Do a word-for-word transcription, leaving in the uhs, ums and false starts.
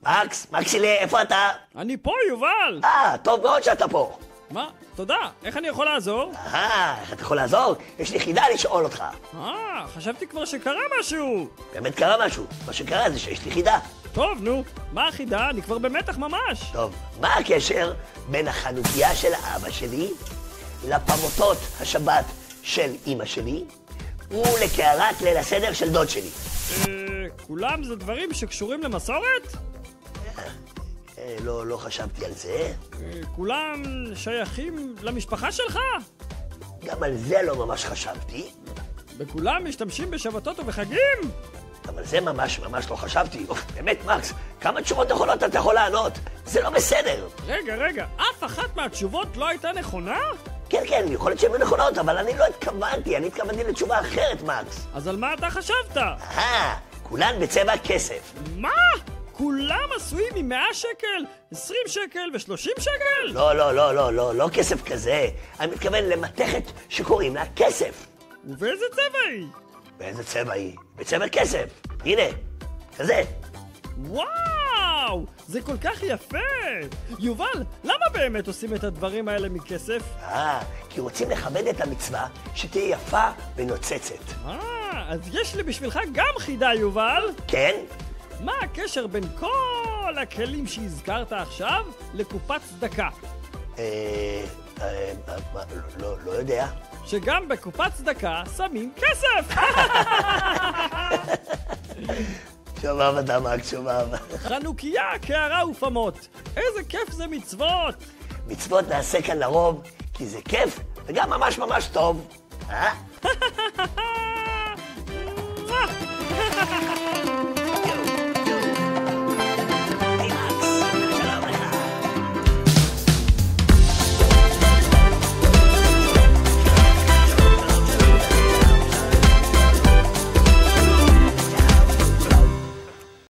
מקס, מקסילי, איפה אתה? אני פה, יובל! אה, טוב מאוד שאתה פה. מה? תודה. איך אני יכול לעזור? אה, איך אתה יכול לעזור? יש לי חידה לשאול אותך. אה, חשבתי כבר שקרה משהו. באמת קרה משהו. מה שקרה זה שיש לי חידה. טוב, נו. מה החידה? אני כבר במתח ממש. טוב, מה הקשר בין החנוכיה של אבא שלי לפמוטות השבת של אמא שלי ולקערת ליל הסדר של דוד שלי? אה, כולם זה דברים שקשורים למסורת? אה, לא, לא חשבתי על זה. אה, כולם שייכים למשפחה שלך? גם על זה לא ממש חשבתי. וכולם משתמשים בשבתות ובחגים? גם על זה ממש ממש לא חשבתי. אוף, באמת, מקס, כמה תשובות נכונות אתה יכול לענות? זה לא בסדר. רגע, רגע, אף אחת מהתשובות לא הייתה נכונה? כן, כן, יכול להיות שהן נכונות, אבל אני לא התכוונתי, אני התכוונתי לתשובה אחרת, מקס. אז על מה אתה חשבת? אה, כולן בצבע כסף. מה? כולם עשויים מ-מאה שקל, עשרים שקל ו-שלושים שקל? לא, לא, לא, לא, לא, לא כסף כזה. אני מתכוון למתכת שקוראים לה כסף. ובאיזה צבע היא? באיזה צבע היא? בצבע כסף. הנה, כזה. וואו, זה כל כך יפה. יובל, למה באמת עושים את הדברים האלה מכסף? אה, כי רוצים לכבד את המצווה שתהיה יפה ונוצצת. אה, אז יש לי בשבילך גם חידה, יובל. כן? מה הקשר בין כל הכלים שהזכרת עכשיו לקופת צדקה? אה, אה, מה, לא, לא יודע. שגם בקופת צדקה שמים כסף. שובב אתה, מקס, שובב. חנוכיה, קערה ופמות. איזה כיף זה מצוות. מצוות נעשה כאן לרוב, כי זה כיף וגם ממש ממש טוב. אה?